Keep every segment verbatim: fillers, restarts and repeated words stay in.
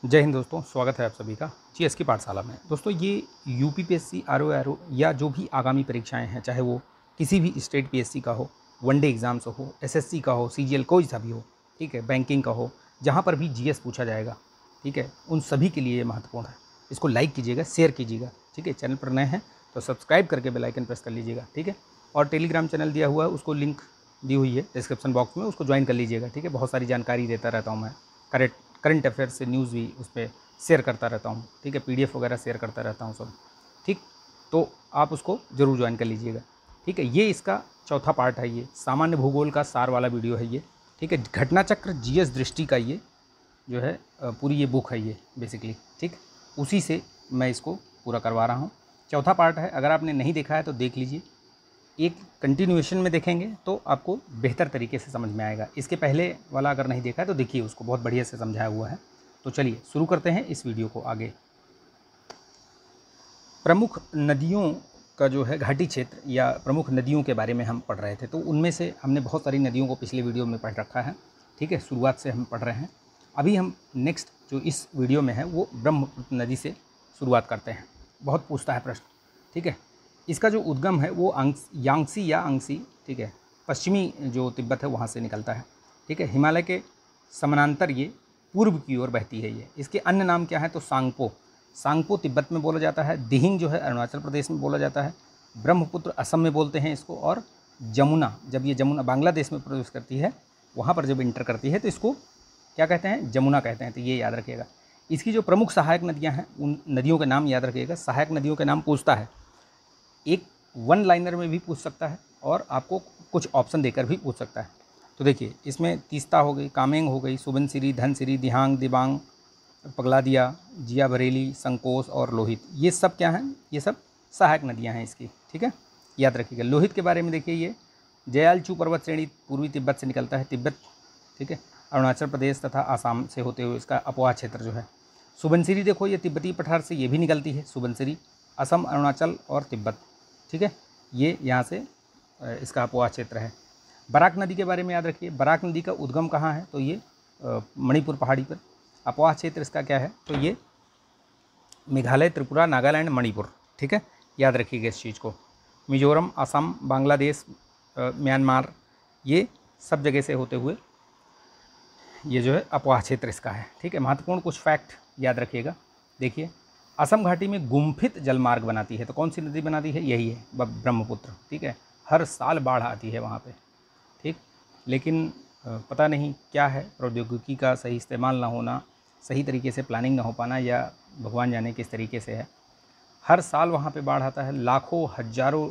जय हिंद दोस्तों, स्वागत है आप सभी का जीएस की पाठशाला में। दोस्तों, ये यूपीपीएससी, आरओ आरओ या जो भी आगामी परीक्षाएं हैं, चाहे वो किसी भी स्टेट पीएससी का हो, वनडे एग्जाम्स हो, एसएससी का हो, सीजीएल कोई सा भी हो, ठीक है, बैंकिंग का हो, जहाँ पर भी जीएस पूछा जाएगा, ठीक है, उन सभी के लिए ये महत्वपूर्ण है। इसको लाइक कीजिएगा, शेयर कीजिएगा, ठीक है। चैनल पर नए हैं तो सब्सक्राइब करके बेल आइकन प्रेस कर लीजिएगा, ठीक है। और टेलीग्राम चैनल दिया हुआ है, उसको लिंक दी हुई है डिस्क्रिप्शन बॉक्स में, उसको ज्वाइन कर लीजिएगा, ठीक है। बहुत सारी जानकारी देता रहता हूँ मैं, करेक्ट करंट अफेयर्स से न्यूज़ भी उस पर शेयर करता रहता हूँ, ठीक है। पीडीएफ वगैरह शेयर करता रहता हूँ सब, ठीक। तो आप उसको ज़रूर ज्वाइन कर लीजिएगा, ठीक है। ये इसका चौथा पार्ट है, ये सामान्य भूगोल का सार वाला वीडियो है ये, ठीक है। घटना चक्र जीएस दृष्टि का ये जो है पूरी ये बुक है ये बेसिकली, ठीक। उसी से मैं इसको पूरा करवा रहा हूँ। चौथा पार्ट है, अगर आपने नहीं देखा है तो देख लीजिए। एक कंटिन्यूएशन में देखेंगे तो आपको बेहतर तरीके से समझ में आएगा। इसके पहले वाला अगर नहीं देखा है तो देखिए, उसको बहुत बढ़िया से समझाया हुआ है। तो चलिए शुरू करते हैं इस वीडियो को आगे। प्रमुख नदियों का जो है घाटी क्षेत्र या प्रमुख नदियों के बारे में हम पढ़ रहे थे, तो उनमें से हमने बहुत सारी नदियों को पिछले वीडियो में पढ़ रखा है, ठीक है। शुरुआत से हम पढ़ रहे हैं। अभी हम नेक्स्ट जो इस वीडियो में है वो ब्रह्मपुत्र नदी से शुरुआत करते हैं। बहुत पूछता है प्रश्न, ठीक है। इसका जो उद्गम है वो अंग्स यांगसी या अंगसी, ठीक है, पश्चिमी जो तिब्बत है वहाँ से निकलता है, ठीक है। हिमालय के समानांतर ये पूर्व की ओर बहती है ये। इसके अन्य नाम क्या है तो सांगपो, सांगपो तिब्बत में बोला जाता है, दिहिंग जो है अरुणाचल प्रदेश में बोला जाता है, ब्रह्मपुत्र असम में बोलते हैं इसको, और जमुना, जब ये जमुना बांग्लादेश में प्रवेश करती है, वहाँ पर जब इंटर करती है तो इसको क्या कहते हैं, जमुना कहते हैं। तो ये याद रखिएगा। इसकी जो प्रमुख सहायक नदियाँ हैं उन नदियों के नाम याद रखिएगा। सहायक नदियों के नाम पूछता है, एक वन लाइनर में भी पूछ सकता है और आपको कुछ ऑप्शन देकर भी पूछ सकता है। तो देखिए, इसमें तीस्ता हो गई, कामेंग हो गई, सुबनसिरी, धनसिरी, दिहांग, दिबांग, पगलादिया, जिया बरेली, संकोस और लोहित, ये सब क्या हैं, ये सब सहायक नदियां हैं इसकी, ठीक है। याद रखिएगा। लोहित के बारे में देखिए, ये जयालचू पर्वत श्रेणी पूर्वी तिब्बत से निकलता है, तिब्बत, ठीक है, अरुणाचल प्रदेश तथा आसाम से होते हुए इसका अपवाह क्षेत्र जो है। सुबनसिरी देखो, ये तिब्बती पठार से ये भी निकलती है, सुबनसिरी, असम, अरुणाचल और तिब्बत, ठीक है। ये यहाँ से इसका अपवाह क्षेत्र है। बराक नदी के बारे में याद रखिए। बराक नदी का उद्गम कहाँ है तो ये मणिपुर पहाड़ी पर। अपवाह क्षेत्र इसका क्या है तो ये मेघालय, त्रिपुरा, नागालैंड, मणिपुर, ठीक है। याद रखिएगा इस चीज़ को। मिजोरम, असम, बांग्लादेश, म्यांमार, ये सब जगह से होते हुए ये जो है अपवाह क्षेत्र इसका है, ठीक है। महत्वपूर्ण कुछ फैक्ट याद रखिएगा। देखिए, असम घाटी में गुम्फित जलमार्ग बनाती है, तो कौन सी नदी बनाती है, यही है ब्रह्मपुत्र, ठीक है। हर साल बाढ़ आती है वहाँ पे, ठीक। लेकिन पता नहीं क्या है, प्रौद्योगिकी का सही इस्तेमाल ना होना, सही तरीके से प्लानिंग ना हो पाना, या भगवान जाने किस तरीके से है। हर साल वहाँ पे बाढ़ आता है, लाखों हजारों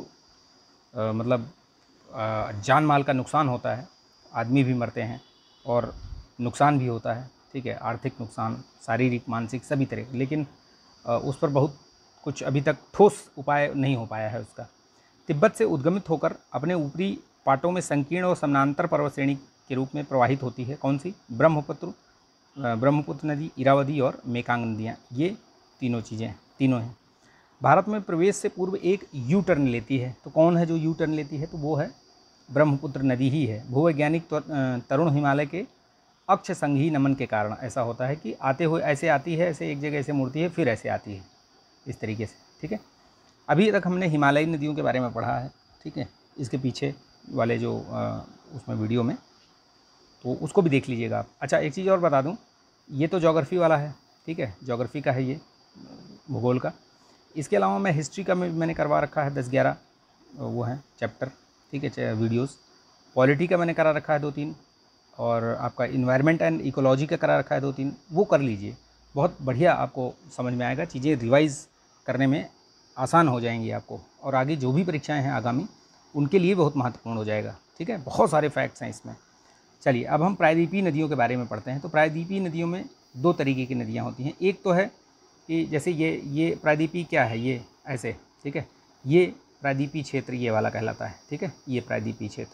आ, मतलब आ, जान माल का नुकसान होता है, आदमी भी मरते हैं और नुकसान भी होता है, ठीक है। आर्थिक नुकसान, शारीरिक, मानसिक, सभी तरह। लेकिन उस पर बहुत कुछ अभी तक ठोस उपाय नहीं हो पाया है उसका। तिब्बत से उद्गमित होकर अपने ऊपरी पाटों में संकीर्ण और समानांतर पर्वत श्रेणी के रूप में प्रवाहित होती है, कौन सी, ब्रह्मपुत्र, ब्रह्मपुत्र नदी, इरावदी और मेकांग नदियाँ, ये तीनों चीज़ें तीनों हैं। भारत में प्रवेश से पूर्व एक यू टर्न लेती है, तो कौन है जो यू टर्न लेती है तो वो है ब्रह्मपुत्र नदी ही है। भूवैज्ञानिक तरुण हिमालय के अक्ष संघी नमन के कारण ऐसा होता है कि आते हुए ऐसे आती है, ऐसे एक जगह ऐसे मुड़ती है, फिर ऐसे आती है, इस तरीके से, ठीक है। अभी तक हमने हिमालयी नदियों के बारे में पढ़ा है, ठीक है। इसके पीछे वाले जो आ, उसमें वीडियो में, तो उसको भी देख लीजिएगा आप। अच्छा, एक चीज़ और बता दूं, ये तो ज्योग्राफी वाला है, ठीक है, ज्योग्राफी का है ये, भूगोल का। इसके अलावा मैं हिस्ट्री का में मैंने करवा रखा है दस ग्यारह वो है चैप्टर, ठीक है, वीडियोज़। पॉलिटी का मैंने करा रखा है दो तीन, और आपका इन्वायरमेंट एंड इकोलॉजी का करा रखा है दो तीन, वो कर लीजिए। बहुत बढ़िया आपको समझ में आएगा, चीज़ें रिवाइज़ करने में आसान हो जाएंगी आपको, और आगे जो भी परीक्षाएं हैं आगामी, उनके लिए बहुत महत्वपूर्ण हो जाएगा, ठीक है। बहुत सारे फैक्ट्स हैं इसमें। चलिए, अब हम प्रायद्वीपीय नदियों के बारे में पढ़ते हैं। तो प्रायद्वीपीय नदियों में दो तरीके की नदियाँ होती हैं। एक तो है कि जैसे ये ये प्रायद्वीपीय क्या है, ये ऐसे, ठीक है, ये प्रायद्वीपीय क्षेत्र ये वाला कहलाता है, ठीक है। ये प्रायद्वीपीय क्षेत्र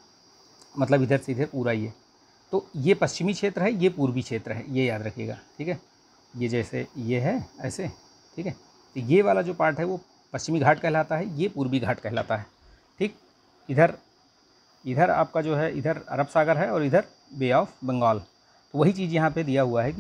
मतलब इधर से इधर पूरा ये, तो ये पश्चिमी क्षेत्र है, ये पूर्वी क्षेत्र है, ये याद रखिएगा, ठीक है। ये जैसे ये है ऐसे, ठीक है, तो ये वाला जो पार्ट है वो पश्चिमी घाट कहलाता है, ये पूर्वी घाट कहलाता है, ठीक। इधर इधर आपका जो है, इधर अरब सागर है और इधर बे ऑफ बंगाल। तो वही चीज़ यहाँ पे दिया हुआ है कि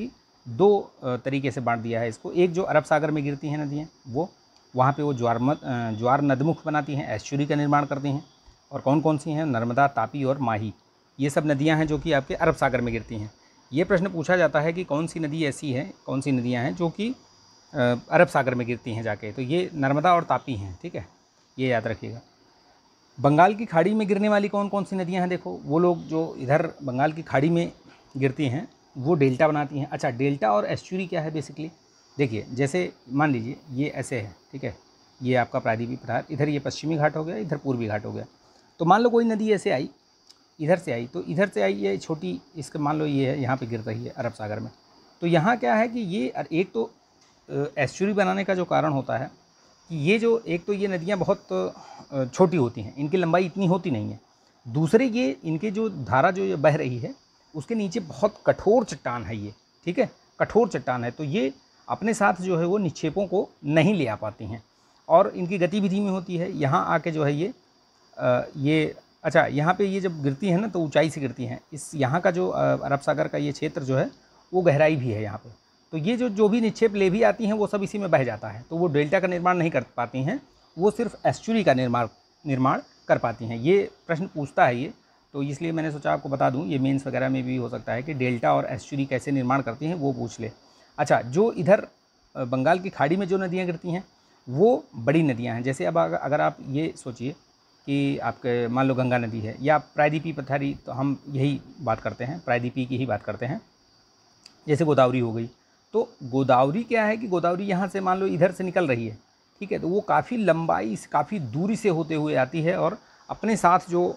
दो तरीके से बांट दिया है इसको। एक जो अरब सागर में गिरती हैं नदियाँ, वो वहाँ पे वो ज्वार मत ज्वार नदमुख बनाती हैं, एस्चुरी का निर्माण करती हैं। और कौन कौन सी हैं? नर्मदा, तापी और माही, ये सब नदियाँ हैं जो कि आपके अरब सागर में गिरती हैं। ये प्रश्न पूछा जाता है कि कौन सी नदी ऐसी है, कौन सी नदियाँ हैं जो कि अरब सागर में गिरती हैं जाके, तो ये नर्मदा और तापी हैं, ठीक है, ये याद रखिएगा। बंगाल की खाड़ी में गिरने वाली कौन कौन सी नदियाँ हैं? देखो, वो लोग जो इधर बंगाल की खाड़ी में गिरती हैं वो डेल्टा बनाती हैं। अच्छा, डेल्टा और एस्चुरी क्या है बेसिकली? देखिए, जैसे मान लीजिए ये ऐसे है, ठीक है, ये आपका प्रायद्वीपीय पठार, इधर ये पश्चिमी घाट हो गया, इधर पूर्वी घाट हो गया। तो मान लो कोई नदी ऐसे आई, इधर से आई, तो इधर से आई ये छोटी, इसके मान लो ये है, यहाँ पे गिर रही है अरब सागर में। तो यहाँ क्या है कि ये एक तो एस्चुरी बनाने का जो कारण होता है कि ये जो एक तो ये नदियाँ बहुत छोटी होती हैं, इनकी लंबाई इतनी होती नहीं है। दूसरे ये इनके जो धारा जो ये बह रही है उसके नीचे बहुत कठोर चट्टान है ये, ठीक है, कठोर चट्टान है, तो ये अपने साथ जो है वो निक्षेपों को नहीं ले आ पाती हैं और इनकी गतिविधि में होती है। यहाँ आके जो है ये आ, ये अच्छा, यहाँ पे ये जब गिरती है ना तो ऊंचाई से गिरती हैं। इस यहाँ का जो अरब सागर का ये क्षेत्र जो है वो गहराई भी है यहाँ पे, तो ये जो जो भी निक्षेप ले भी आती हैं वो सब इसी में बह जाता है, तो वो डेल्टा का निर्माण नहीं कर पाती हैं, वो सिर्फ एस्चुरी का निर्माण निर्माण कर पाती हैं। ये प्रश्न पूछता है ये, तो इसलिए मैंने सोचा आपको बता दूं, ये मेंस वगैरह में भी हो सकता है कि डेल्टा और एस्चुरी कैसे निर्माण करती हैं वो पूछ ले। अच्छा, जो इधर बंगाल की खाड़ी में जो नदियाँ गिरती हैं वो बड़ी नदियाँ हैं। जैसे अब अगर आप ये सोचिए कि आपके मान लो गंगा नदी है या प्रायद्वीपीय पठारी, तो हम यही बात करते हैं, प्रायद्वीपीय की ही बात करते हैं। जैसे गोदावरी हो गई, तो गोदावरी क्या है कि गोदावरी यहाँ से मान लो इधर से निकल रही है, ठीक है, तो वो काफ़ी लंबाई से, काफ़ी दूरी से होते हुए आती है और अपने साथ जो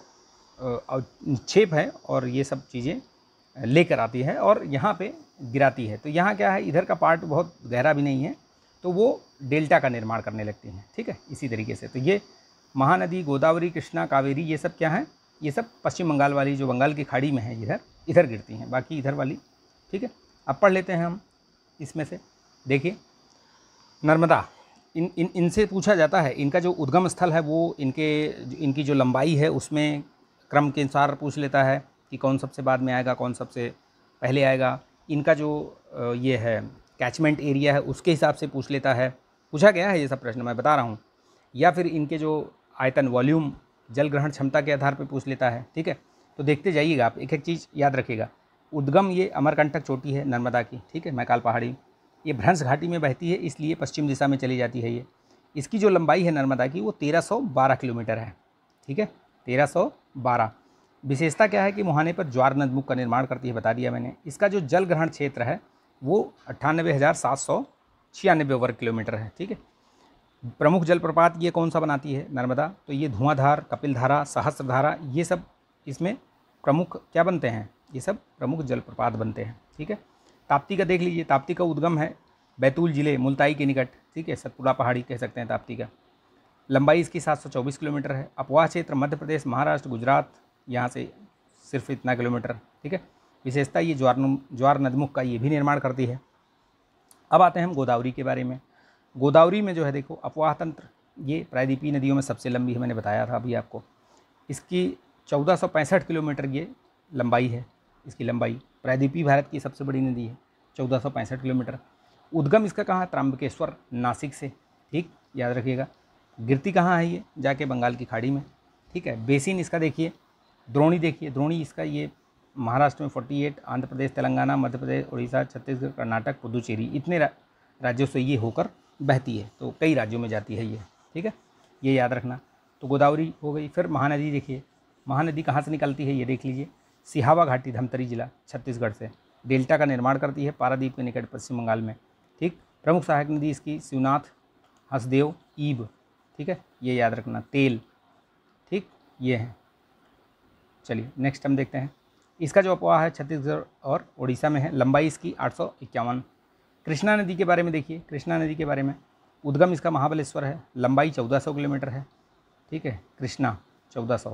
निक्षेप है और ये सब चीज़ें लेकर आती है और यहाँ पे गिराती है। तो यहाँ क्या है, इधर का पार्ट बहुत गहरा भी नहीं है, तो वो डेल्टा का निर्माण करने लगती हैं, ठीक है। इसी तरीके से तो ये महानदी, गोदावरी, कृष्णा, कावेरी, ये सब क्या हैं, ये सब पश्चिम बंगाल वाली जो बंगाल की खाड़ी में है इधर इधर गिरती हैं, बाकी इधर वाली, ठीक है। अब पढ़ लेते हैं हम इसमें से। देखिए, नर्मदा, इन इन इनसे पूछा जाता है, इनका जो उद्गम स्थल है वो इनके इनकी जो लंबाई है उसमें क्रम के अनुसार पूछ लेता है कि कौन सबसे बाद में आएगा, कौन सबसे पहले आएगा। इनका जो ये है कैचमेंट एरिया है उसके हिसाब से पूछ लेता है। पूछा गया है ये सब प्रश्न, मैं बता रहा हूँ। या फिर इनके जो आयतन, वॉल्यूम, जल ग्रहण क्षमता के आधार पर पूछ लेता है, ठीक है। तो देखते जाइएगा आप, एक एक चीज़ याद रखिएगा। उद्गम ये अमरकंटक चोटी है नर्मदा की, ठीक है, मैकाल पहाड़ी, ये भ्रंश घाटी में बहती है, इसलिए पश्चिम दिशा में चली जाती है ये। इसकी जो लंबाई है नर्मदा की वो तेरह सौ बारह किलोमीटर है, ठीक है, तेरह सौ बारह। विशेषता क्या है कि मुहाने पर ज्वार नदमुख का निर्माण करती है, बता दिया मैंने। इसका जो जल ग्रहण क्षेत्र है वो अट्ठानबे हज़ार सात सौ छियानबे वर्ग किलोमीटर है, ठीक है। प्रमुख जलप्रपात ये कौन सा बनाती है नर्मदा, तो ये धुआंधार, कपिलधारा, सहस्त्रधारा, ये सब इसमें प्रमुख क्या बनते हैं, ये सब प्रमुख जलप्रपात बनते हैं, ठीक है। ताप्ती का देख लीजिए, ताप्ती का उद्गम है बैतूल जिले मुल्ताई के निकट, ठीक है, सतपुड़ा पहाड़ी कह सकते हैं ताप्ती का। लंबाई इसकी सात सौ चौबीस किलोमीटर है। अपवाह क्षेत्र मध्य प्रदेश, महाराष्ट्र, गुजरात, यहाँ से सिर्फ इतना किलोमीटर, ठीक है। विशेषता ये ज्वार ज्वार नदमुख का ये भी निर्माण करती है। अब आते हैं हम गोदावरी के बारे में। गोदावरी में जो है देखो, अपवाह तंत्र ये प्रायद्वीपीय नदियों में सबसे लंबी है, मैंने बताया था अभी आपको। इसकी चौदह सौ पैंसठ किलोमीटर ये लंबाई है, इसकी लंबाई प्रायद्वीपीय भारत की सबसे बड़ी नदी है, चौदह सौ पैंसठ किलोमीटर। उद्गम इसका कहाँ है, त्रंबकेश्वर, नासिक से, ठीक, याद रखिएगा। गिरती कहाँ है ये, जाके बंगाल की खाड़ी में, ठीक है। बेसिन इसका देखिए, द्रोणी देखिए, द्रोणी इसका ये महाराष्ट्र में अड़तालीस, आंध्र प्रदेश, तेलंगाना, मध्य प्रदेश, उड़ीसा, छत्तीसगढ़, कर्नाटक, पुदुचेरी, इतने रा, राज्यों से ये होकर बहती है, तो कई राज्यों में जाती है ये, ठीक है, ये याद रखना। तो गोदावरी हो गई। फिर महानदी देखिए, महानदी कहाँ से निकलती है ये देख लीजिए, सिहावा घाटी, धमतरी जिला, छत्तीसगढ़ से डेल्टा का निर्माण करती है पारादीप के निकट पश्चिम बंगाल में, ठीक। प्रमुख सहायक नदी इसकी शिवनाथ, हसदेव, ईब, ठीक है, ये याद रखना। तेल, ठीक, ये है। चलिए नेक्स्ट हम देखते हैं। इसका जो अपवाह है छत्तीसगढ़ और उड़ीसा में है, लंबाई इसकी आठ सौ इक्यावन। कृष्णा नदी के बारे में देखिए, कृष्णा नदी के बारे में, उद्गम इसका महाबलेश्वर है, लंबाई चौदह सौ किलोमीटर है, ठीक है, कृष्णा चौदह सौ,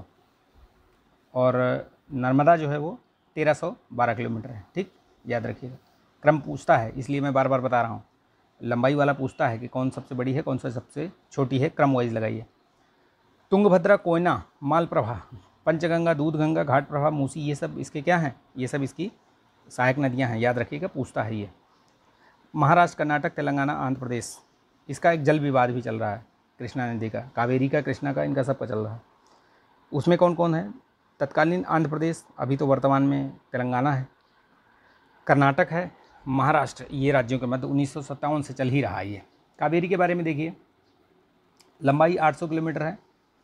और नर्मदा जो है वो तेरह सौ बारह किलोमीटर है, ठीक, याद रखिएगा। क्रम पूछता है इसलिए मैं बार बार बता रहा हूँ, लंबाई वाला पूछता है कि कौन सबसे बड़ी है, कौन सा सबसे छोटी है, क्रम वाइज लगाइए। तुंगभद्रा, कोयना, मालप्रभा, पंचगंगा, दूधगंगा, घाट प्रभा, मूसी, ये सब इसके क्या हैं, ये सब इसकी सहायक नदियाँ हैं, याद रखिएगा, पूछता है ये। महाराष्ट्र, कर्नाटक, तेलंगाना, आंध्र प्रदेश, इसका एक जल विवाद भी चल रहा है कृष्णा नदी का, कावेरी का, कृष्णा का, इनका सबका चल रहा है। उसमें कौन कौन है? तत्कालीन आंध्र प्रदेश, अभी तो वर्तमान में तेलंगाना है, कर्नाटक है, महाराष्ट्र, ये राज्यों के मध्य उन्नीस सौ सत्तावन से चल ही रहा है ये। कावेरी के बारे में देखिए, लंबाई आठ सौ किलोमीटर है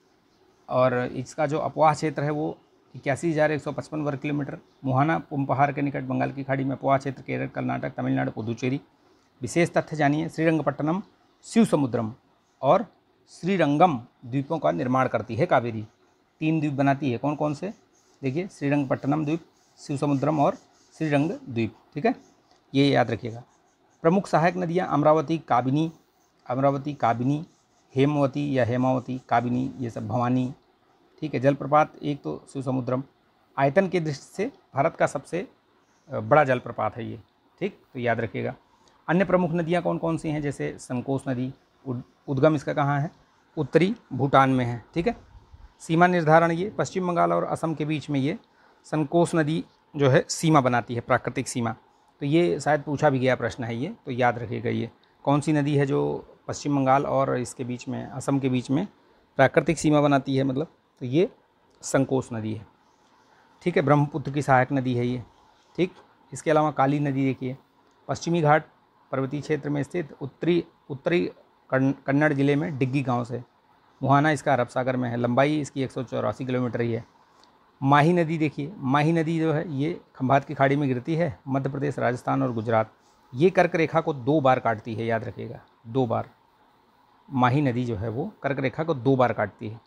और इसका जो अपवाह क्षेत्र है वो इक्यासी हज़ार एक सौ पचपन वर्ग किलोमीटर। मुहाना पुंपहार के निकट बंगाल की खाड़ी में अपवाह क्षेत्र केरल, कर्नाटक, तमिलनाडु, पुदुचेरी। विशेष तथ्य जानिए, श्रीरंगपट्टनम, शिव समुद्रम और श्रीरंगम द्वीपों का निर्माण करती है कावेरी। तीन द्वीप बनाती है, कौन कौन से? देखिए, श्रीरंगपट्टनम द्वीप, शिव समुद्रम और श्रीरंग द्वीप, ठीक है, ये याद रखिएगा। प्रमुख सहायक नदियाँ अमरावती, काबिनी, अमरावती, काबिनी, हेमवती या हेमावती, काबिनी, ये सब, भवानी, ठीक है। जलप्रपात एक तो शिव समुद्रम, आयतन के दृष्टि से भारत का सबसे बड़ा जलप्रपात है ये, ठीक, तो याद रखिएगा। अन्य प्रमुख नदियाँ कौन कौन सी हैं? जैसे संकोश नदी, उद्गम इसका कहाँ है? उत्तरी भूटान में है, ठीक है। सीमा निर्धारण, ये पश्चिम बंगाल और असम के बीच में ये संकोश नदी जो है सीमा बनाती है, प्राकृतिक सीमा। तो ये शायद पूछा भी गया प्रश्न है ये, तो याद रखिएगा ये कौन सी नदी है जो पश्चिम बंगाल और इसके बीच में, असम के बीच में प्राकृतिक सीमा बनाती है, मतलब, तो ये संकोश नदी है, ठीक है। ब्रह्मपुत्र की सहायक नदी है ये, ठीक। इसके अलावा काली नदी देखिए, पश्चिमी घाट पर्वतीय क्षेत्र में स्थित, उत्तरी उत्तरी कन्नड़ जिले में डिग्गी गांव से। मुहाना इसका अरब सागर में है, लंबाई इसकी एक सौ चौरासी किलोमीटर ही है। माही नदी देखिए, माही नदी जो है ये खंभात की खाड़ी में गिरती है, मध्य प्रदेश, राजस्थान और गुजरात। ये कर्क रेखा को दो बार काटती है, याद रखिएगा, दो बार। माही नदी जो है वो कर्क रेखा को दो बार काटती है,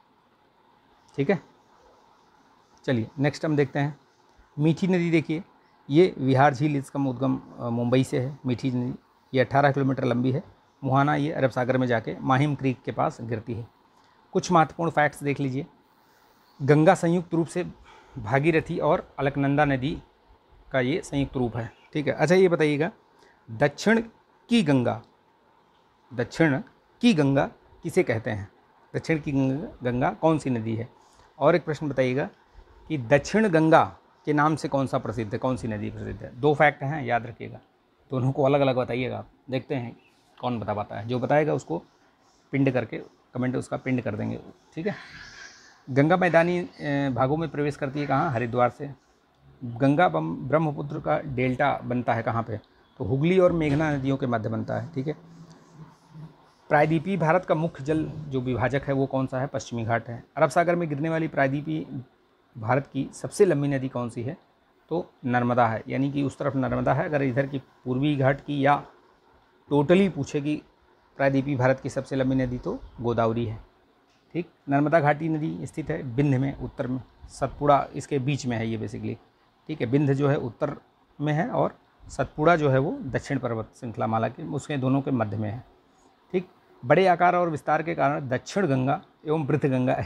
ठीक है। चलिए नेक्स्ट हम देखते हैं मीठी नदी। देखिए, ये विहार झील, इसका उद्गम मुंबई से है। मीठी नदी ये अठारह किलोमीटर लंबी है। मुहाना ये अरब सागर में जाके माहिम क्रीक के पास गिरती है। कुछ महत्वपूर्ण फैक्ट्स देख लीजिए। गंगा संयुक्त रूप से भागीरथी और अलकनंदा नदी का ये संयुक्त रूप है, ठीक है। अच्छा, ये बताइएगा, दक्षिण की गंगा, दक्षिण की गंगा किसे कहते हैं? दक्षिण की गंगा, गंगा कौन सी नदी है? और एक प्रश्न बताइएगा कि दक्षिण गंगा के नाम से कौन सा प्रसिद्ध है, कौन सी नदी प्रसिद्ध है? दो फैक्ट हैं, याद रखिएगा, दोनों को अलग अलग बताइएगा। देखते हैं कौन बता पाता है। जो बताएगा उसको पिंड करके, कमेंट उसका पिंड कर देंगे, ठीक है। गंगा मैदानी भागों में प्रवेश करती है कहाँ? हरिद्वार से। गंगा ब्रह्मपुत्र का डेल्टा बनता है कहाँ पे? तो हुगली और मेघना नदियों के मध्य बनता है, ठीक है। प्रायद्वीपीय भारत का मुख्य जल जो विभाजक है वो कौन सा है? पश्चिमी घाट है। अरब सागर में गिरने वाली प्रायद्वीपीय भारत की सबसे लंबी नदी कौन सी है? तो नर्मदा है, यानी कि उस तरफ नर्मदा है। अगर इधर की पूर्वी घाट की या टोटली पूछे कि प्रायद्वीपीय भारत की सबसे लंबी नदी, तो गोदावरी है, ठीक। नर्मदा घाटी नदी स्थित है बिंध में, उत्तर में। सतपुड़ा इसके बीच में है ये बेसिकली, ठीक है। बिंध जो है उत्तर में है और सतपुड़ा जो है वो दक्षिण पर्वत श्रृंखला माला के, उसके दोनों के मध्य में है, ठीक। बड़े आकार और विस्तार के कारण दक्षिण गंगा एवं वृद्ध गंगा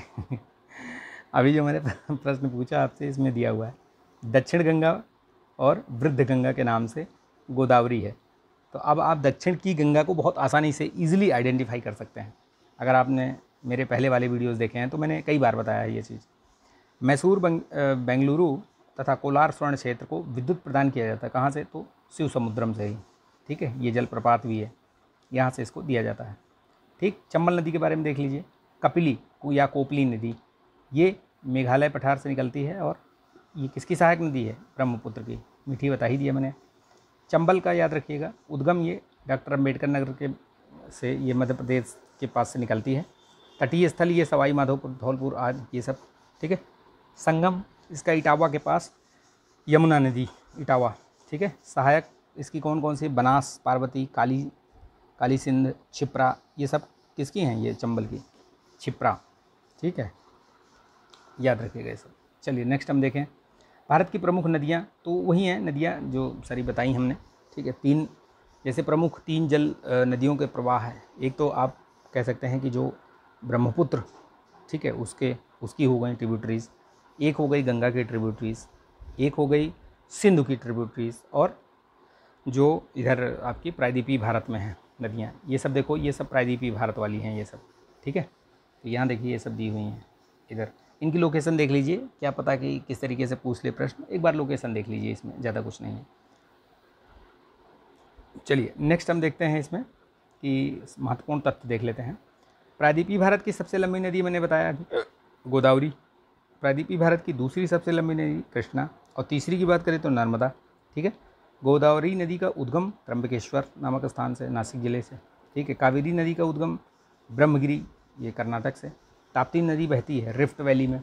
अभी जो मैंने प्रश्न पूछा आपसे इसमें दिया हुआ है, दक्षिण गंगा और वृद्ध गंगा के नाम से गोदावरी है। तो अब आप दक्षिण की गंगा को बहुत आसानी से ईजिली आइडेंटिफाई कर सकते हैं। अगर आपने मेरे पहले वाले वीडियोस देखे हैं तो मैंने कई बार बताया है ये चीज़। मैसूर, बेंगलुरु तथा कोलार स्वर्ण क्षेत्र को विद्युत प्रदान किया जाता है कहाँ से? तो शिव समुद्रम से ही, ठीक है। ये जलप्रपात भी है, यहाँ से इसको दिया जाता है, ठीक। चंबल नदी के बारे में देख लीजिए। कपिली या कोपली नदी, ये मेघालय पठार से निकलती है और ये किसकी सहायक नदी है? ब्रह्मपुत्र की। मीठी बता ही दिया मैंने। चंबल का याद रखिएगा, उद्गम ये डॉक्टर अम्बेडकर नगर के से, ये मध्य प्रदेश के पास से निकलती है। तटीय स्थल ये सवाई माधोपुर, धौलपुर आदि, ये सब, ठीक है। संगम इसका इटावा के पास, यमुना नदी, इटावा, ठीक है। सहायक इसकी कौन कौन सी? बनास, पार्वती, काली काली सिंध, क्षिप्रा, ये सब किसकी हैं? ये चंबल की, क्षिप्रा, ठीक है, याद रखिएगा ये सब। चलिए नेक्स्ट हम देखें भारत की प्रमुख नदियाँ। तो वही हैं नदियाँ जो सारी बताई हमने, ठीक है। तीन जैसे प्रमुख तीन जल नदियों के प्रवाह है। एक तो आप कह सकते हैं कि जो ब्रह्मपुत्र, ठीक है, उसके उसकी हो गई ट्रिब्यूटरीज़, एक हो गई गंगा की ट्रिब्यूटरीज़, एक हो गई सिंधु की ट्रिब्यूटरीज़, और जो इधर आपकी प्रायद्वीपीय भारत में है नदियाँ, ये सब देखो, ये सब प्रायद्वीपीय भारत वाली हैं ये सब, ठीक है। तो यहाँ देखिए ये सब दी हुई हैं इधर। इनकी लोकेशन देख लीजिए, क्या पता कि किस तरीके से पूछ ले प्रश्न, एक बार लोकेशन देख लीजिए, इसमें ज़्यादा कुछ नहीं है। चलिए नेक्स्ट हम देखते हैं इसमें कि महत्वपूर्ण तथ्य देख लेते हैं। प्रायद्वीपीय भारत की सबसे लंबी नदी मैंने बताया अभी गोदावरी। प्रायद्वीपीय भारत की दूसरी सबसे लंबी नदी कृष्णा, और तीसरी की बात करें तो नर्मदा। ठीक है, गोदावरी नदी का उद्गम त्र्यंबकेश्वर नामक स्थान से, नासिक जिले से। ठीक है, कावेरी नदी का उद्गम ब्रह्मगिरी, ये कर्नाटक से। ताप्ती नदी बहती है रिफ्ट वैली में।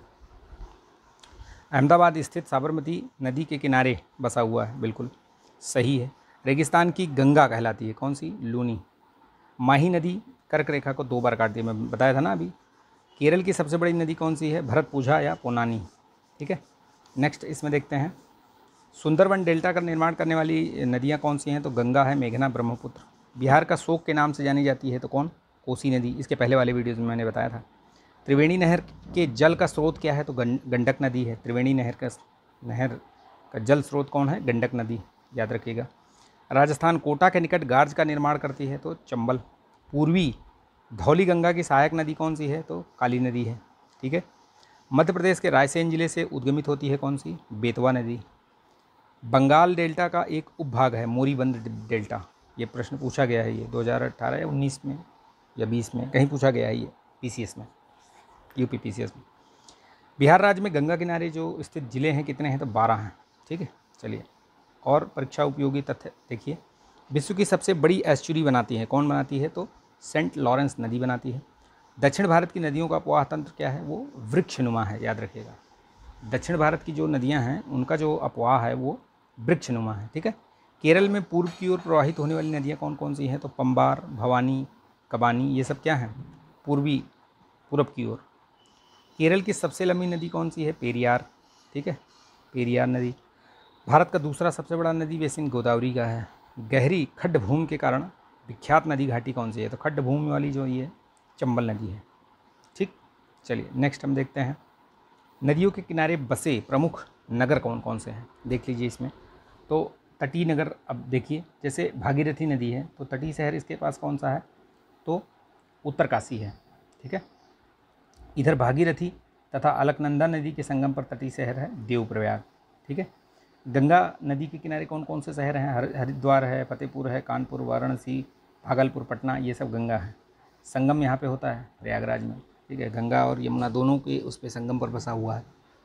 अहमदाबाद स्थित साबरमती नदी के किनारे बसा हुआ है, बिल्कुल सही है। रेगिस्तान की गंगा कहलाती है कौन सी? लूनी। माही नदी कर्क रेखा को दो बार काटती है, मैं बताया था ना अभी। केरल की सबसे बड़ी नदी कौन सी है? भरतपुझा या पोनानी। ठीक है, नेक्स्ट इसमें देखते हैं सुंदरबन डेल्टा का निर्माण करने वाली नदियाँ कौन सी हैं? तो गंगा है, मेघना, ब्रह्मपुत्र। बिहार का शोक के नाम से जानी जाती है तो कौन? कोसी नदी। इसके पहले वाले वीडियोज़ में मैंने बताया था। त्रिवेणी नहर के जल का स्रोत क्या है? तो गंडक नदी है। त्रिवेणी नहर का नहर का जल स्रोत कौन है? गंडक नदी, याद रखिएगा। राजस्थान कोटा के निकट गार्ज का निर्माण करती है तो चंबल। पूर्वी धौली गंगा की सहायक नदी कौन सी है? तो काली नदी है। ठीक है, मध्य प्रदेश के रायसेन जिले से उद्गमित होती है कौन सी? बेतवा नदी। बंगाल डेल्टा का एक उपभाग है मोरीबंद डेल्टा। ये प्रश्न पूछा गया है, ये दो हज़ार अठारह या उन्नीस में या बीस में कहीं पूछा गया है, ये पीसीएस में, यूपी पीसीएस में। बिहार राज्य में गंगा किनारे जो स्थित जिले हैं कितने हैं? तो बारह हैं। ठीक है, चलिए और परीक्षा उपयोगी तथ्य देखिए। विश्व की सबसे बड़ी एस्चुरी बनाती है, कौन बनाती है? तो सेंट लॉरेंस नदी बनाती है। दक्षिण भारत की नदियों का अपवाह तंत्र क्या है? वो वृक्षनुमा है, याद रखिएगा। दक्षिण भारत की जो नदियां हैं उनका जो अपवाह है वो वृक्षनुमा है। ठीक है, केरल में पूर्व की ओर प्रवाहित होने वाली नदियां कौन कौन सी हैं? तो पंबार, भवानी, कबानी, ये सब क्या हैं? पूर्वी पूरब की ओर। केरल की सबसे लंबी नदी कौन सी है? पेरियार। ठीक है, पेरियार नदी। भारत का दूसरा सबसे बड़ा नदी बेसिन गोदावरी का है। गहरी खड्ड भूमि के कारण विख्यात नदी घाटी कौन सी है? तो खड्ड भूमि वाली जो ये चंबल नदी है। ठीक, चलिए नेक्स्ट हम देखते हैं नदियों के किनारे बसे प्रमुख नगर कौन कौन से हैं। देख लीजिए इसमें तो तटीय नगर, अब देखिए जैसे भागीरथी नदी है तो तटीय शहर इसके पास कौन सा है? तो उत्तरकाशी है। ठीक है, इधर भागीरथी तथा अलकनंदा नदी के संगम पर तटीय शहर है देवप्रयाग। ठीक है, गंगा नदी के किनारे कौन कौन से शहर हैं? हर हरिद्वार है, फतेहपुर है, कानपुर, वाराणसी, भागलपुर, पटना, ये सब गंगा है। संगम यहाँ पे होता है प्रयागराज में। ठीक है, गंगा और यमुना दोनों के उस पर संगम पर बसा हुआ है।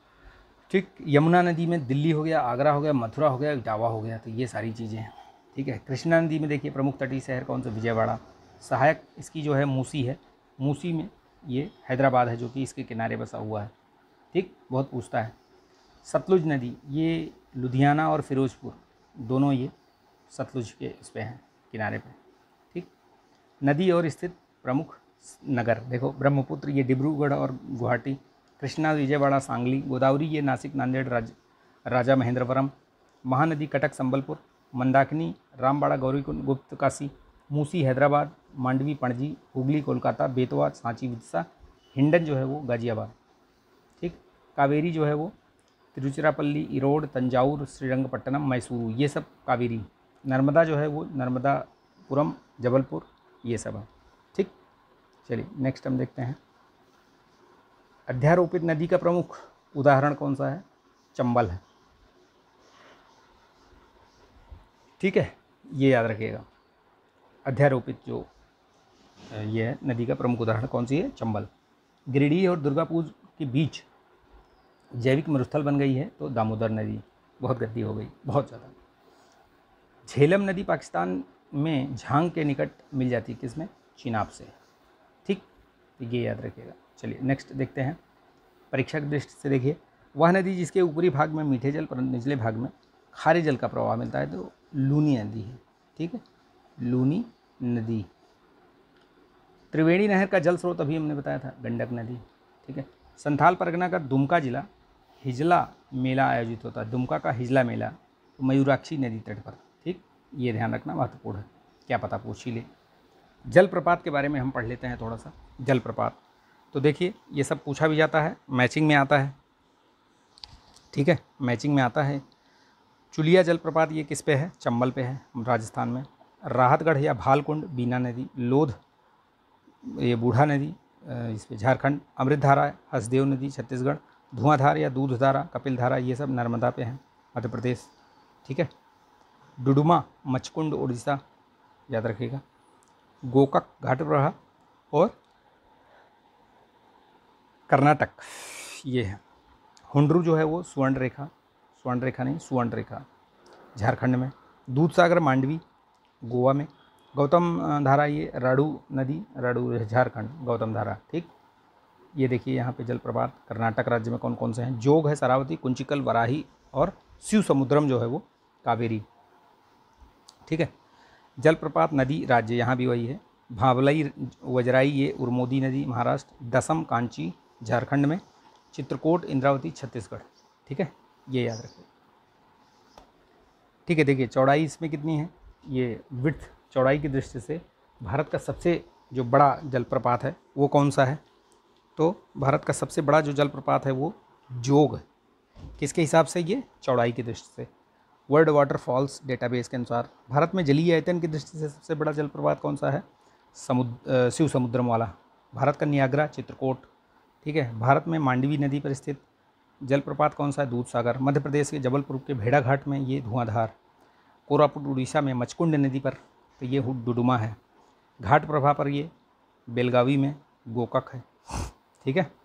ठीक, यमुना नदी में दिल्ली हो गया, आगरा हो गया, मथुरा हो गया, इटावा हो गया, तो ये सारी चीज़ें हैं। ठीक है, कृष्णा नदी में देखिए प्रमुख तटीय शहर कौन सा? विजयवाड़ा। सहायक इसकी जो है मूसी है, मूसी में ये हैदराबाद है जो कि इसके किनारे बसा हुआ है। ठीक, बहुत पूछता है। सतलुज नदी ये लुधियाना और फिरोजपुर दोनों ये सतलुज के इस पे हैं, किनारे पे। ठीक, नदी और स्थित प्रमुख नगर देखो, ब्रह्मपुत्र ये डिब्रूगढ़ और गुवाहाटी, कृष्णा विजयवाड़ा सांगली, गोदावरी ये नासिक नांदेड़ राज राजा महेंद्रवरम, महानदी कटक संबलपुर, मंदाकिनी रामबाड़ा गौरीकुंड गुप्तकाशी, मूसी हैदराबाद, मांडवी पणजी, हुगली कोलकाता, बेतवा सांची विदिशा, हिंडन जो है वो गाजियाबाद। ठीक, कावेरी जो है वो तिरुचिरापल्ली, इरोड, तंजाउर, श्रीरंगपट्टनम, मैसूरू, ये सब कावेरी। नर्मदा जो है वो नर्मदापुरम, जबलपुर, ये सब है। ठीक, चलिए नेक्स्ट हम देखते हैं अध्यारोपित नदी का प्रमुख उदाहरण कौन सा है? चंबल है। ठीक है, ये याद रखिएगा। अध्यारोपित जो ये है नदी का प्रमुख उदाहरण कौन सी है? चंबल। गिरिडीह और दुर्गापुर के बीच जैविक मरुस्थल बन गई है तो दामोदर नदी, बहुत गद्दी हो गई, बहुत ज़्यादा। झेलम नदी पाकिस्तान में झांग के निकट मिल जाती है, किसमें? चिनाब से। ठीक, ये याद रखिएगा। चलिए नेक्स्ट देखते हैं परीक्षा की दृष्टि से। देखिए, वह नदी जिसके ऊपरी भाग में मीठे जल पर निचले भाग में खारे जल का प्रवाह मिलता है तो लूनी नदी है। ठीक है, लूनी नदी। त्रिवेणी नहर का जल स्रोत अभी हमने बताया था गंडक नदी। ठीक है, संथाल परगना का दुमका जिला हिजला मेला आयोजित होता है। दुमका का हिजला मेला तो मयूराक्षी नदी तट पर। ठीक, ये ध्यान रखना महत्वपूर्ण है, क्या पता पूछ ही ले। जलप्रपात के बारे में हम पढ़ लेते हैं थोड़ा सा। जलप्रपात तो देखिए ये सब पूछा भी जाता है, मैचिंग में आता है। ठीक है, मैचिंग में आता है। चुलिया जलप्रपात ये किस पे है? चंबल पे है, राजस्थान में। राहतगढ़ या भालकुंड बीना नदी। लोध ये बूढ़ा नदी इस पे झारखंड। अमृतधारा हसदेव नदी छत्तीसगढ़। धुआंधार या दूधधारा कपिलधारा ये सब नर्मदा पे हैं, मध्य प्रदेश। ठीक है, डुडुमा मचकुंड उड़ीसा। याद रखिएगा। गोकाक घाट प्रवाह और कर्नाटक ये है। हुंड्रू जो है वो स्वर्ण रेखा, स्वर्ण रेखा नहीं स्वर्ण रेखा झारखंड में। दूधसागर मांडवी गोवा में। गौतम धारा ये राड़ू नदी, राड़ू झारखंड, गौतम धारा, ठीक। ये देखिए यहाँ पे जलप्रपात कर्नाटक राज्य में कौन कौन से हैं। जोग है शरावती, कुंचिकल, वराही और शिव समुद्रम जो है वो कावेरी, ठीक है। जलप्रपात नदी राज्य यहाँ भी वही है। भावलई वजराई ये उर्मोदी नदी महाराष्ट्र। दसम कांची झारखंड में। चित्रकूट इंद्रावती छत्तीसगढ़, ठीक है, ये याद रखिए, ठीक है। देखिए चौड़ाई इसमें कितनी है, ये विड्थ चौड़ाई की दृष्टि से भारत का सबसे जो बड़ा जलप्रपात है वो कौन सा है, तो भारत का सबसे बड़ा जो जलप्रपात है वो जोग है। किसके हिसाब से, ये चौड़ाई की दृष्टि से। वर्ल्ड वाटरफॉल्स डेटाबेस के अनुसार भारत में जलीय आयतन की दृष्टि से सबसे बड़ा जलप्रपात कौन सा है, समुद्र शिव समुद्रम वाला। भारत का नियाग्रा चित्रकूट, ठीक है। भारत में मांडवी नदी पर स्थित जलप्रपात कौन सा है, दूधसागर। मध्य प्रदेश के जबलपुर के भेड़ाघाट में ये धुआंधार। कोरापुट उड़ीसा में मचकुंड नदी पर तो ये डुडुमा है। घाट प्रभा पर ये बेलगावी में गोकाक है, ठीक है।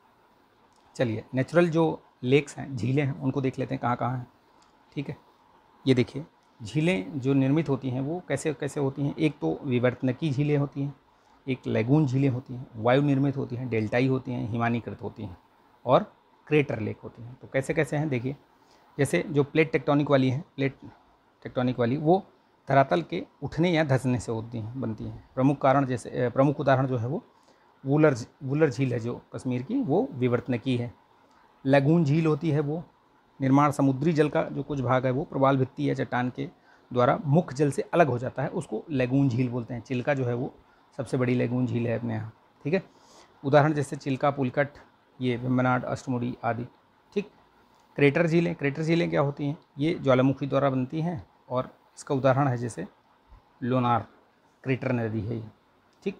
चलिए नेचुरल जो लेक्स हैं, झीलें हैं, उनको देख लेते हैं कहाँ कहाँ हैं, ठीक है। ये देखिए झीलें जो निर्मित होती हैं वो कैसे कैसे होती हैं। एक तो विवर्तनकी झीलें होती हैं, एक लैगून झीलें होती हैं, वायु निर्मित होती हैं, डेल्टाई होती हैं, हिमानीकृत होती हैं और क्रेटर लेक होती हैं। तो कैसे कैसे हैं देखिए, जैसे जो प्लेट टेक्टोनिक वाली हैं, प्लेट टेक्टोनिक वाली वो धरातल के उठने या धंसने से होती हैं, बनती हैं। प्रमुख कारण जैसे प्रमुख उदाहरण जो है वो वुलर वुलर झील है जो कश्मीर की, वो विवर्तनकी है। लैगून झील होती है वो निर्माण समुद्री जल का जो कुछ भाग है वो प्रवाल भित्ति या चट्टान के द्वारा मुख्य जल से अलग हो जाता है, उसको लैगून झील बोलते हैं। चिल्का जो है वो सबसे बड़ी लैगून झील है अपने यहाँ, ठीक है। उदाहरण जैसे चिल्का, पुलकट, ये वेम्बनाड, अष्टमुड़ी आदि, ठीक। क्रेटर झीलें, क्रेटर झीलें क्या होती हैं, ये ज्वालामुखी द्वारा बनती हैं और इसका उदाहरण है जैसे लोनार क्रेटर नदी है ये, ठीक।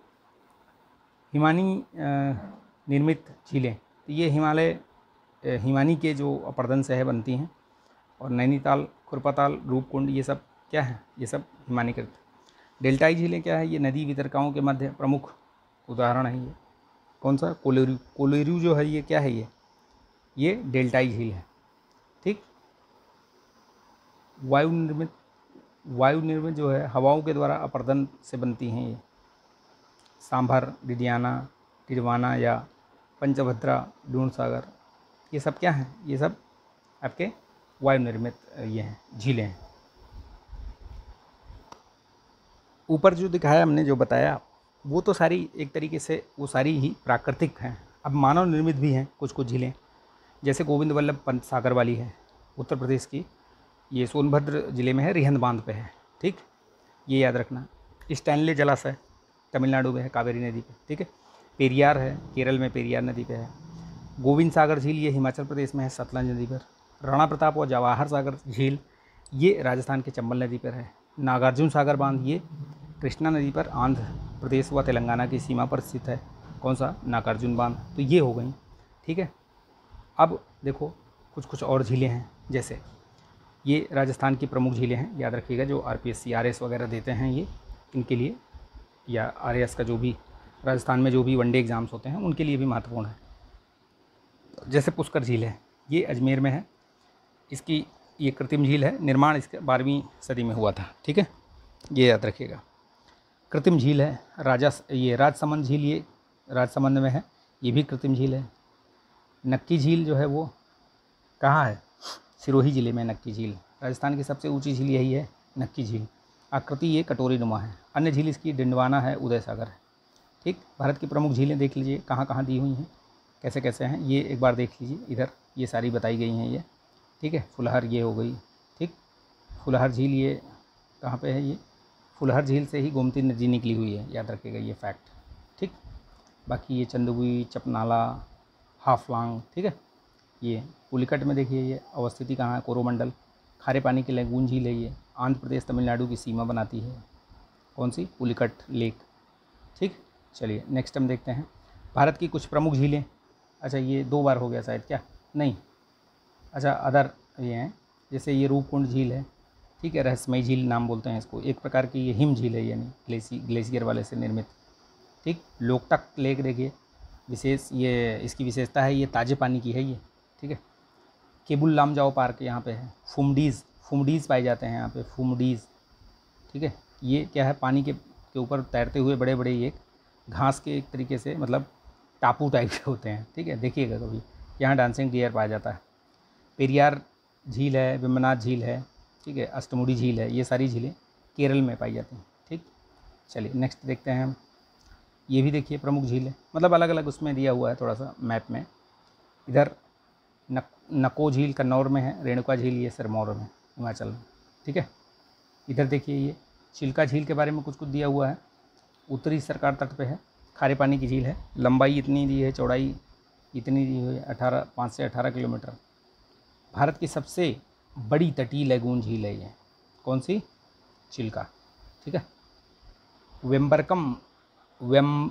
हिमानी निर्मित झीलें, तो ये हिमालय हिमानी के जो अपर्दन से है बनती हैं। और नैनीताल, खुरपाताल, रूपकुंड ये सब क्या है, ये सब हिमानीकृत। डेल्टाई झीलें क्या है, ये नदी वितरकाओं के मध्य प्रमुख उदाहरण है। ये कौन सा, कोलेरू, कोलेरू जो है ये क्या है, ये ये डेल्टाई झील है, ठीक। वायु निर्मित, वायु निर्मित जो है हवाओं के द्वारा अपर्दन से बनती हैं ये। सांभर, डिडियाना, टिरवाना या पंचभद्रा, दूधसागर, ये सब क्या हैं, ये सब आपके वायु निर्मित ये हैं, झीलें हैं। ऊपर जो दिखाया हमने, जो बताया, वो तो सारी एक तरीके से वो सारी ही प्राकृतिक हैं। अब मानव निर्मित भी हैं कुछ कुछ झीलें, जैसे गोविंद वल्लभ पंत सागर वाली है उत्तर प्रदेश की, ये सोनभद्र ज़िले में है, रिहंद बांध पे है, ठीक, ये याद रखना। स्टैनले जलाशय तमिलनाडु में है, कावेरी नदी पे, ठीक है। पेरियार है, केरल में पेरियार नदी पे है। गोविंद सागर झील ये हिमाचल प्रदेश में है, सतलज नदी पर। राणा प्रताप और जवाहर सागर झील ये राजस्थान के चंबल नदी पर है। नागार्जुन सागर बांध ये कृष्णा नदी पर आंध्र प्रदेश व तेलंगाना की सीमा पर स्थित है। कौन सा, नागार्जुन बांध, तो ये हो गई, ठीक है। अब देखो कुछ कुछ और झीलें हैं, जैसे ये राजस्थान की प्रमुख झीलें हैं, याद रखिएगा, जो R P S C R S वगैरह देते हैं ये, इनके लिए, या आर एस का जो भी राजस्थान में जो भी वनडे एग्ज़ाम्स होते हैं उनके लिए भी महत्वपूर्ण है। जैसे पुष्कर झील है, ये अजमेर में है, इसकी ये कृत्रिम झील है, निर्माण इसके बारहवीं सदी में हुआ था, ठीक है, ये याद रखिएगा। कृत्रिम झील है राजा, ये राजसमंद झील ये राजसमंद में है, ये भी कृत्रिम झील है। नक्की झील जो है वो कहाँ है, सिरोही ज़िले में नक्की झील, राजस्थान की सबसे ऊंची झील यही है, नक्की झील। आकृति ये कटोरी नुमा है। अन्य झील इसकी डिंडवाना है, उदय सागर है, ठीक। भारत की प्रमुख झीलें देख लीजिए कहाँ कहाँ दी हुई हैं, कैसे कैसे हैं, ये एक बार देख लीजिए, इधर ये सारी बताई गई हैं ये, ठीक है। फुलहर ये हो गई, ठीक। फुलहर झील ये कहाँ पे है, ये फुलहर झील से ही गोमती नदी निकली हुई है, याद रखिएगा ये फैक्ट, ठीक। बाकी ये चंदुई, चपनाला, हाफलांग, ठीक है। ये पुलिकट में देखिए ये अवस्थिति कहाँ है, कोरोमंडल। खारे पानी की लैगून झील है ये, आंध्र प्रदेश तमिलनाडु की सीमा बनाती है। कौन सी, पुलिकट लेक, ठीक। चलिए नेक्स्ट हम देखते हैं भारत की कुछ प्रमुख झीलें। अच्छा ये दो बार हो गया शायद, क्या नहीं, अच्छा अदर ये हैं, जैसे ये रूपकुंड झील है, ठीक है। रहस्यमयी झील नाम बोलते हैं इसको। एक प्रकार की ये हिम झील है, यानी ग्लेसी ग्लेशियर वाले से निर्मित। ठीक। लोकटक लेक देखिए, विशेष ये इसकी विशेषता है, ये ताज़े पानी की है ये। ठीक है। केबुल लामजाओ पार्क यहाँ पे है। फुमडीज़ फुमडीज़ पाए जाते हैं यहाँ पे, फुमडीज़। ठीक है। ये क्या है, पानी के के ऊपर तैरते हुए बड़े बड़े एक घास के एक तरीके से, मतलब टापू टाइप के होते हैं। ठीक है, देखिएगा कभी। यहाँ डांसिंग डियर पाया जाता है। पेरियार झील है, वेम्बनाथ झील है। ठीक है। अष्टमुडी झील है। ये सारी झीलें केरल में पाई जाती हैं। ठीक। चलिए नेक्स्ट देखते हैं हम। ये भी देखिए प्रमुख झील है, मतलब अलग अलग उसमें दिया हुआ है थोड़ा सा मैप में। इधर नक नको झील कन्नौर में है, रेणुका झील ये सिरमौर में, हिमाचल में। ठीक है। इधर देखिए ये चिल्का झील के बारे में कुछ कुछ दिया हुआ है। उत्तरी सरकार तट पे है, खारे पानी की झील है। लंबाई इतनी दी है, चौड़ाई इतनी दी हुई है, अठारह पाँच से अठारह किलोमीटर। भारत की सबसे बड़ी तटीय लैगून झील है ये। कौन सी? चिल्का। ठीक है। वेम्बरकम वेम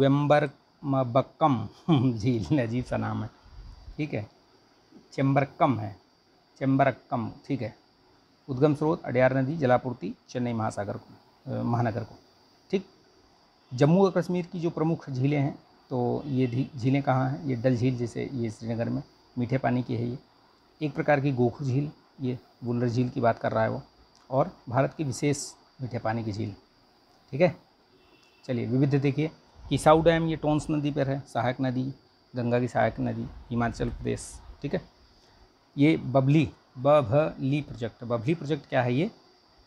वेम्बरकम झील, अजीब सा नाम है। ठीक है। चेम्बरकम है, चेम्बरकम। ठीक है। उद्गम स्रोत अडयार नदी, जलापूर्ति चेन्नई महासागर को, महानगर को। ठीक। जम्मू और कश्मीर की जो प्रमुख झीलें हैं, तो ये झीलें कहाँ हैं? ये डल झील, जैसे ये श्रीनगर में मीठे पानी की है ये। एक प्रकार की गोखू झील, ये वुलर झील की बात कर रहा है वो। और भारत की विशेष मीठे पानी की झील। ठीक है। चलिए विविध देखिए। किसाऊ डैम ये टोंस नदी पर है, सहायक नदी, गंगा की सहायक नदी, हिमाचल प्रदेश। ठीक है। ये बबली बभली प्रोजेक्ट, बबली प्रोजेक्ट क्या है ये?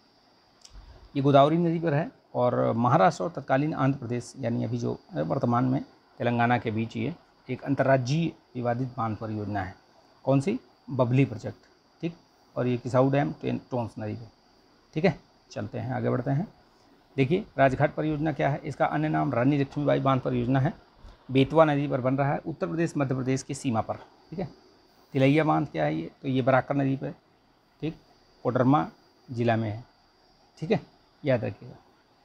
ये गोदावरी नदी पर है और महाराष्ट्र और तत्कालीन आंध्र प्रदेश, यानी अभी जो वर्तमान में तेलंगाना के बीच ये एक अंतर्राज्यीय विवादित बांध परियोजना है। कौन सी? बबली प्रोजेक्ट। ठीक। और ये किसाऊ डैम टोंस नदी पे। ठीक है। चलते हैं, आगे बढ़ते हैं। देखिए राजघाट परियोजना क्या है? इसका अन्य नाम रानी लक्ष्मीबाई बांध परियोजना है। बेतवा नदी पर बन रहा है, उत्तर प्रदेश मध्य प्रदेश की सीमा पर। ठीक है। तिलैया बांध क्या है ये? तो ये बराकर नदी पर। ठीक। कोडरमा जिला में है। ठीक है, याद रखिएगा।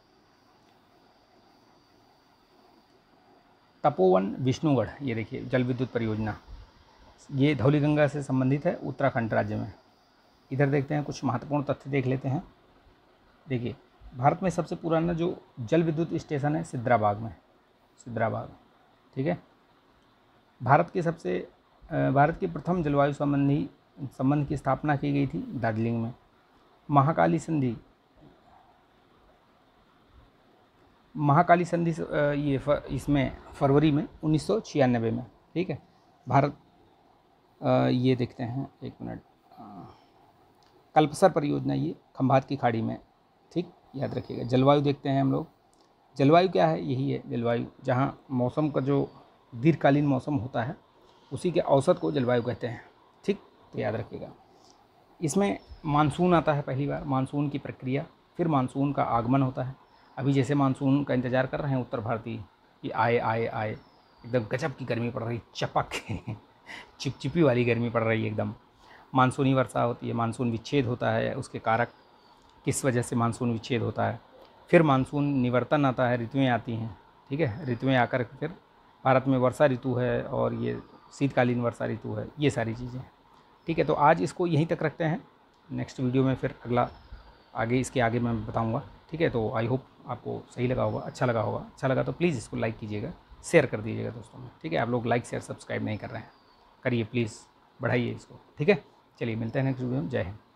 तपोवन विष्णुगढ़, ये देखिए जल विद्युत परियोजना, ये धौलीगंगा से संबंधित है, उत्तराखंड राज्य में। इधर देखते हैं, कुछ महत्वपूर्ण तथ्य देख लेते हैं। देखिए भारत में सबसे पुराना जो जल विद्युत स्टेशन है सिद्राबाग में, सिद्राबाग। ठीक है। भारत के सबसे भारत की प्रथम जलवायु संबंधी संबंध की स्थापना की गई थी दार्जिलिंग में। महाकाली संधि, महाकाली संधि ये फ, इसमें फरवरी में उन्नीस सौ छियानवे में। ठीक है। भारत ये देखते हैं, एक मिनट, कल्पसर परियोजना, ये खंभात की खाड़ी में। ठीक, याद रखिएगा। जलवायु देखते हैं हम लोग। जलवायु क्या है? यही है जलवायु, जहाँ मौसम का जो दीर्घकालीन मौसम होता है उसी के औसत को जलवायु कहते हैं। ठीक, तो याद रखिएगा। इसमें मानसून आता है पहली बार, मानसून की प्रक्रिया, फिर मानसून का आगमन होता है। अभी जैसे मानसून का इंतज़ार कर रहे हैं उत्तर भारतीय कि आए आए आए, एकदम गजब की गर्मी पड़ रही, चपक चिपचिपी वाली गर्मी पड़ रही है एकदम। मानसूनी वर्षा होती है, मानसून विच्छेद होता है, उसके कारक किस वजह से मानसून विच्छेद होता है। फिर मानसून निवर्तन आता है, ऋतुएँ आती हैं। ठीक है। ऋतुएँ आकर फिर भारत में वर्षा ऋतु है और ये शीतकालीन वर्षा ऋतु है, ये सारी चीज़ें। ठीक है। तो आज इसको यहीं तक रखते हैं। नेक्स्ट वीडियो में फिर अगला आगे इसके आगे मैं बताऊंगा। ठीक है। तो आई होप आपको सही लगा होगा, अच्छा लगा होगा। अच्छा लगा तो प्लीज़ इसको लाइक कीजिएगा, शेयर कर दीजिएगा दोस्तों में। ठीक है। आप लोग लाइक शेयर सब्सक्राइब नहीं कर रहे हैं, करिए प्लीज़, बढ़ाइए इसको। ठीक है। चलिए मिलते हैं नेक्स्ट वीडियो में। जय हिंद।